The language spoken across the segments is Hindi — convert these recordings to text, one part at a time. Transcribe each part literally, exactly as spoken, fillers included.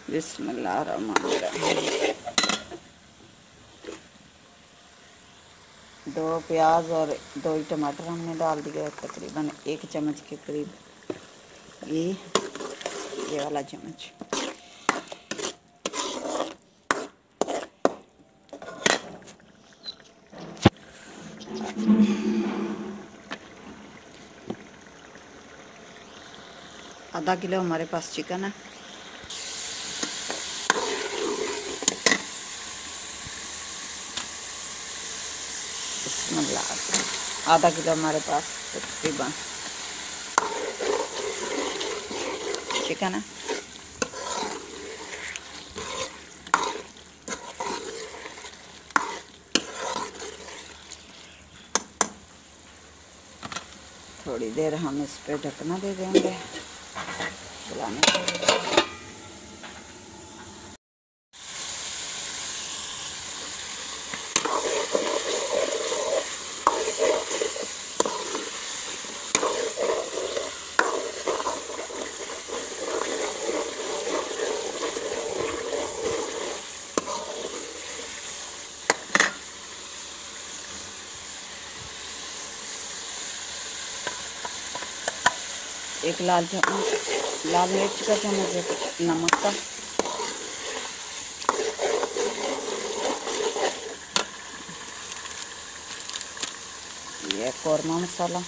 बिस्मिल्लाहिर्रहमानिर्रहीम। दो प्याज और दो ही टमाटर हमने डाल दिया, तकरीबन एक चम्मच के करीब घी, ये वाला चम्मच। आधा किलो हमारे पास चिकन है। आधा किलो हमारे पास तकरीबन चिकन है। थोड़ी देर हम इस पे ढकना दे देंगे चलाने के लिए। एक लाल चम्मच लाल मिर्च का चम्मच, एक नमक का, ये कौरमा मसाला,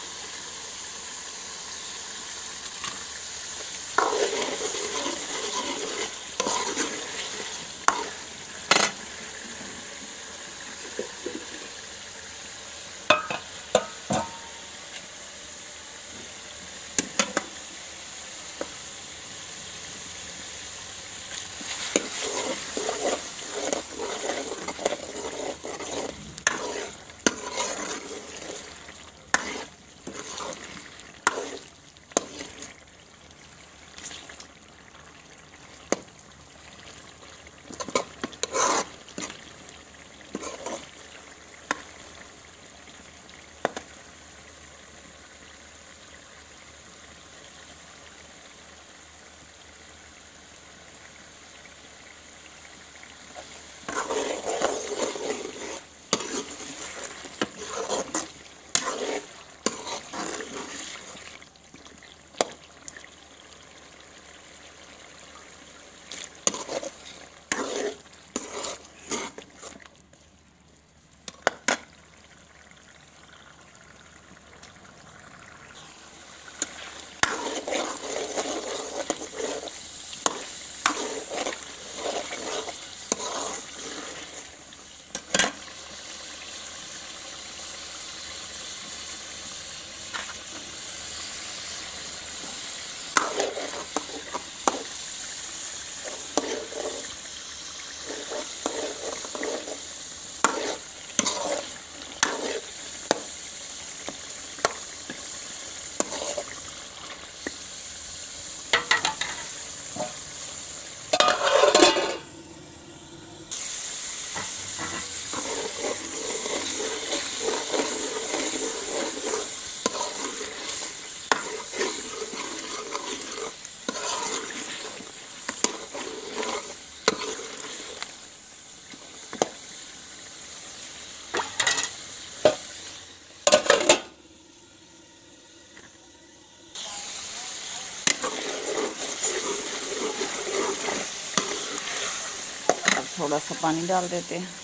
थोड़ा सा पानी डाल देते हैं,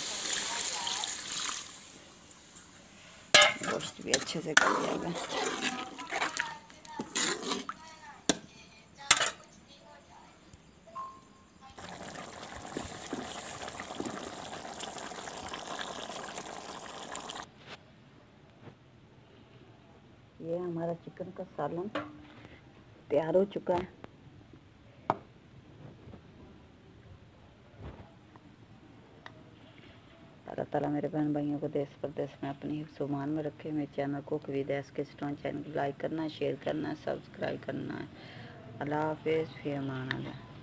गोश्त भी अच्छे से गल जाएगा। ये हमारा चिकन का सालन तैयार हो चुका है। अल्लाह ताला मेरे बहन भाइयों को देश प्रदेश में अपनी सुमान में रखे। मेरे चैनल को विदेश के स्टोन चैनल को लाइक करना है, शेयर करना है, सब्सक्राइब करना है। अल्लाह हाफिज़, फ़ी अमान अल्लाह।